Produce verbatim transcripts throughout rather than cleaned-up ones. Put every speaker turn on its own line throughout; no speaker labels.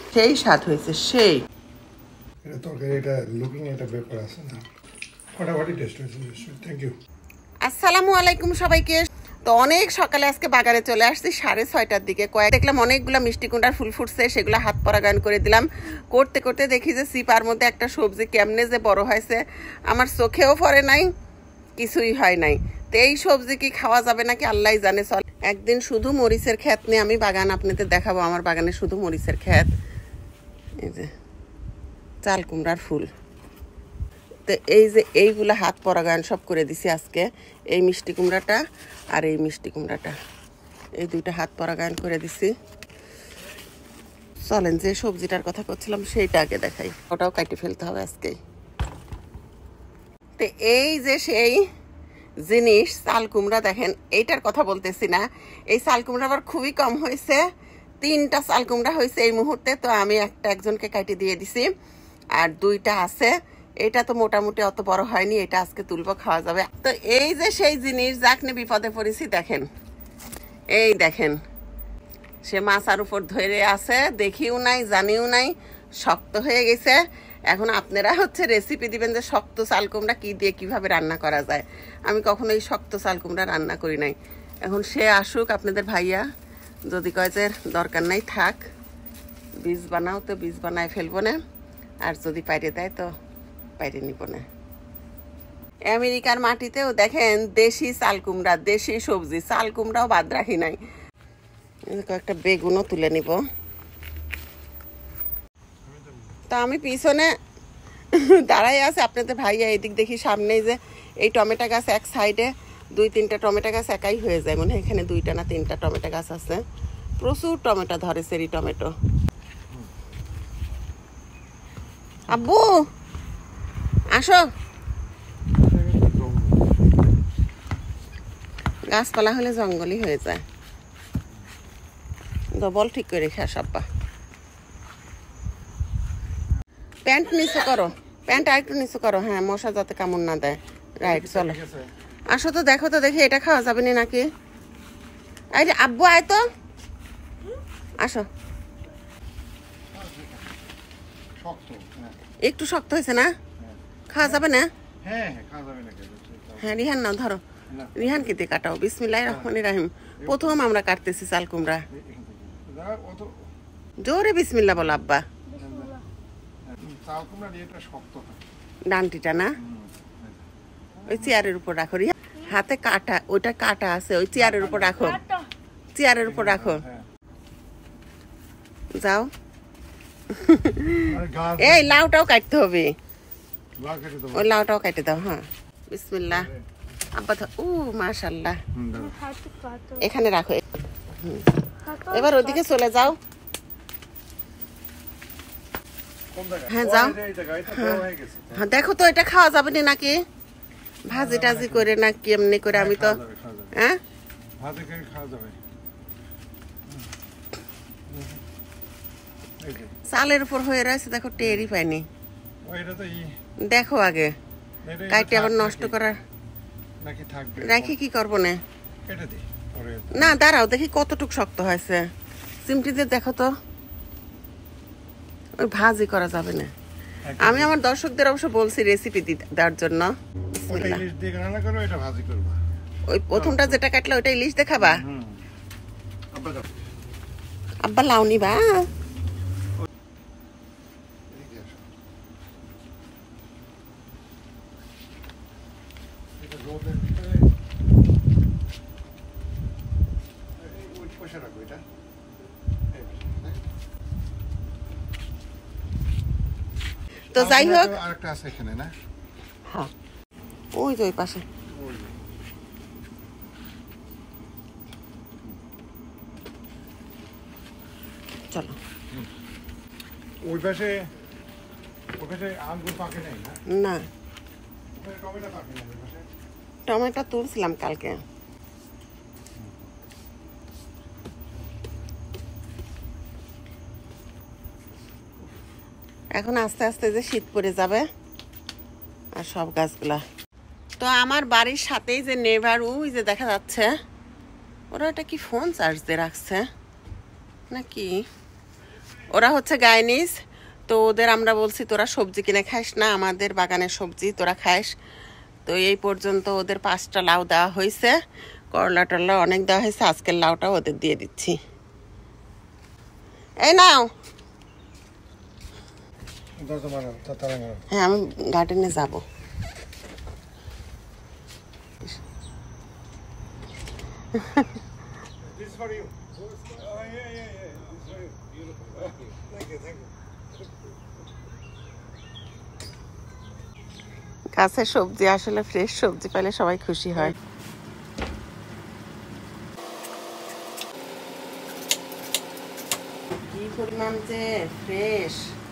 সেই স্বাদ হয়েছে সেই।
এটা তরকারি এটা লুকিং এটা ব্যাপার আছে না, ফটাফটি টেস্ট হয়েছে। Thank you.
আসসালামু আলাইকুম সবাইকে। তো অনেক সকালে আজকে বাগানে চলে আসছি সাড়ে ছয়টার দিকে। কয়েক দেখলাম অনেকগুলো মিষ্টি কুমড়ার ফুল ফুটছে, সেগুলো হাত পরাগায়ন করে দিলাম। করতে করতে দেখি যে সিপার মধ্যে একটা সবজি কেমনে যে বড় হয়েছে আমার চোখেও পড়ে নাই, কিছুই হয় নাই। তো এই সবজি কি খাওয়া যাবে নাকি আল্লাহ জানে। চল একদিন শুধু মরিচের ক্ষেত নিয়ে আমি বাগান আপনাদের দেখাবো। আমার বাগানে শুধু মরিচের ক্ষেত, এই যে চাল কুমড়ার ফুল। তো এই যে এইগুলো হাত পরাগায়ন সব করে দিছি আজকে। এই মিষ্টি কুমড়াটা আর এই মিষ্টি কুমড়াটা, এই দুইটা হাত পরাগায়ন করে দিছি। চলেন যে সবজিটার কথা করছিলাম সেইটা আগে দেখাই, ওটাও কাটে ফেলতে হবে আজকেই। তো এই যে সেই জিনিস চাল কুমড়া, দেখেন এইটার কথা বলতেছি না। এই চাল কুমড়া আবার খুবই কম হয়েছে, তিনটা চাল কুমড়া হয়েছে এই মুহূর্তে। তো আমি একটা একজনকে কাটি দিয়ে দিছি, আর দুইটা আছে। এটা তো মোটামুটি অত বড় হয়নি, এটা আজকে তুলবো, খাওয়া যাবে। তো এই যে সেই জিনিস যাক নিয়ে বিপদে পড়েছি, দেখেন এই দেখেন সে মাছার উপর ধরে আছে, দেখিও নাই জানিও নাই, শক্ত হয়ে গেছে। এখন আপনারা হচ্ছে রেসিপি দিবেন যে শক্ত চাল কুমড়া কী দিয়ে কীভাবে রান্না করা যায়। আমি কখনো এই শক্ত চাল কুমড়া রান্না করি নাই। এখন সে আসুক আপনাদের ভাইয়া, যদি কয় যে দরকার নাই থাক, বীজ বানাও তো বীজ বানায় ফেলবো না, আর যদি পাইরে দেয় তো পাইরে নিব না। আমেরিকার মাটিতেও দেখেন দেশি চাল কুমড়া, দেশি সবজি, চাল কুমড়াও বাদ রাখি নাই। কয়েকটা বেগুনও তুলে নিব। তো আমি পিছনে দাঁড়াই আছে, আপনাদের ভাইয়া এদিক দেখি সামনেই যে এই টমেটো গাছ এক সাইডে দুই তিনটা টমেটো গাছ একাই হয়ে যায়, মনে হয় এখানে দুইটা না তিনটা টমেটো গাছ আছে। প্রচুর টমেটো ধরে, চেরি টমেটো। আব্বু আসো, গাছপালা হলে জঙ্গলই হয়ে যায়। ডবল ঠিক করে রেখে আস আব্বা। প্যান্ট নিচু করো, প্যান্ট আর একটু নিচু করো, হ্যাঁ মশা যাতে কামড় না দেয়। রাইট, চলো আসো তো, দেখো তো দেখি এটা খাওয়া যাবে না নাকি। আরে আব্বু আয় তো, আসো। একটু শক্ত হয়েছে না, খাওয়া যাবে না? হ্যাঁ রিহান নাও, ধরো রিহান কি দিয়ে কাটাও। বিসমিল্লাহির রহমানির রহিম। প্রথম আমরা কাটতেছি চাল কুমড়া, জোরে বিসমিল্লাহ বলো আব্বা। ডান্টিটা না ওই চেয়ারের উপর রাখো, রিহান হাতে কাটা, ওইটা কাটা আছে, ওই চেয়ারের উপর রাখো, চেয়ারের উপর রাখো। যাও এই লাউটাও কাটতে হবে, ওই লাউটাও কাটে দাও। হ্যাঁ বিসমিল্লাহ আব্বা। ও মাশাআল্লাহ, এখানে রাখো। এবার ওদিকে চলে যাও। হ্যাঁ যাও, হ্যাঁ দেখো তো এটা খাওয়া যাবে না নাকি, ভাজি টাজি করে না কেমনি করে। আমি তো হ্যাঁ চালের উপর হয়ে রয়েছে, দেখো টেরই পাইনি। দেখো আগে কাইটে আবার নষ্ট করার রাখি কি করবো না। না দাঁড়াও দেখি কতটুক শক্ত হয়েছে, চিমটি দিয়ে দেখো তো। ওই ভাজি করা যাবে না। আমি আমার দর্শকদের অবশ্য বলছি রেসিপি দেওয়ার জন্য। ওই প্রথমটা যেটা কাটলো ওইটা ইলিশ দেখাবা। আব্বা লাউ নিবা? তো যাই হোক,
আরেকটা আছে এখানে না?
হ্যাঁ ওই যে ওই পাশে। চলো
ওই পাশে, ওই পাশে আঙ্গুর পাকে নাই না?
না টমেটো তুলছিলাম কালকে। এখন আস্তে আস্তে যে শীত পড়ে যাবে আর সব গাছগুলা। তো আমার বাড়ির সাথেই যে নেভার, ওই যে দেখা যাচ্ছে, ওরা এটা কি ফোন চার্জ দিয়ে রাখছে নাকি ওরা হচ্ছে গাইনিস, তো ওদের আমরা বলছি তোরা সবজি কিনে খাইস না, আমাদের বাগানের সবজি তোরা খাইস। তো এই পর্যন্ত ওদের পাঁচটা লাউ দেওয়া হয়েছে, করলা টরলা অনেক দেওয়া হয়েছে, আজকের লাউটা ওদের দিয়ে দিচ্ছি। এই নাও। হ্যাঁ, আমি গার্ডেনে যাব। গাছের সবজি আসলে ফ্রেশ সবজি পেলে সবাই খুশি হয়। কি পরিমাণ যে ফ্রেশ!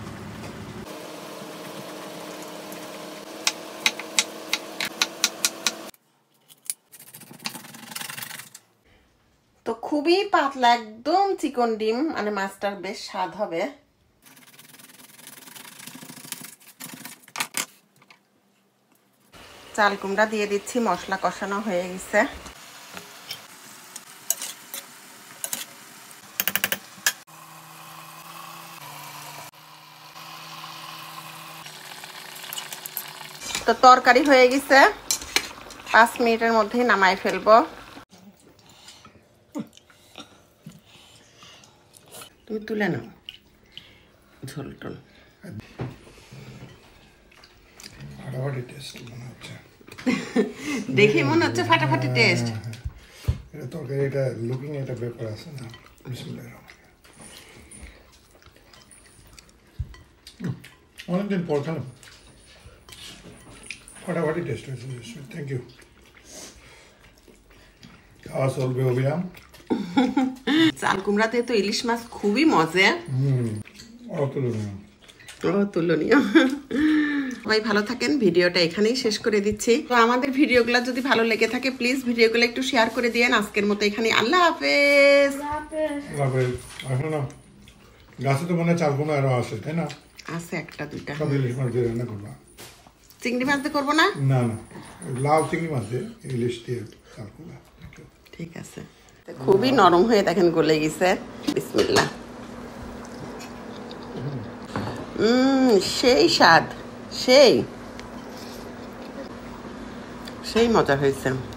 তো খুবই পাতলা একদম চিকন ডিম, মানে মাছটার বেশ স্বাদ হবে। চাল কুমড়া দিয়ে দিচ্ছি, মশলা কষানো হয়ে গেছে। তো তরকারি হয়ে গেছে, পাঁচ মিনিটের মধ্যেই নামাই ফেলবো। তুমি তুলে নাও ঝোল টোল।
ফাটাফাটি টেস্ট মনে হচ্ছে,
দেখি মনে হচ্ছে ফাটাফাটি টেস্ট।
এটা তরকারি, এটা লুকিং একটা ব্যাপার আছে না। বিসমিল্লাহির রহমানির রহিম। অনেকদিন পর খেলাম, ফাটাফাটি টেস্ট হয়েছে। Thank you. খাওয়া চলবে অবিরাম।
চাল কুমড়াতে তো ইলিশ মাছ খুবই মজা।
হম, অতুলনীয়,
অতুলনীয়। সবাই ভালো থাকেন, ভিডিওটা এখানেই শেষ করে দিচ্ছি। তো আমাদের ভিডিওগুলো যদি ভালো লেগে থাকে প্লিজ ভিডিওগুলো একটু শেয়ার করে দিয়েন। আজকের মতো এখানে আল্লাহ হাফেজ।
গাছে তো মনে হয় চাল কুমড়া আরো আছে, তাই না?
আছে একটা দুইটা।
সব ইলিশ মাছ দিয়ে রান্না করবা?
চিংড়ি মাছ দিয়ে করবো না?
না না, লাউ চিংড়ি মাছ দিয়ে ইলিশ দিয়ে চাল কুমড়া।
ঠিক আছে। খুবই নরম হয়ে দেখেন গলে গেছে। বিসমিল্লাহ। উম সেই স্বাদ, সেই সেই মজা হয়েছে।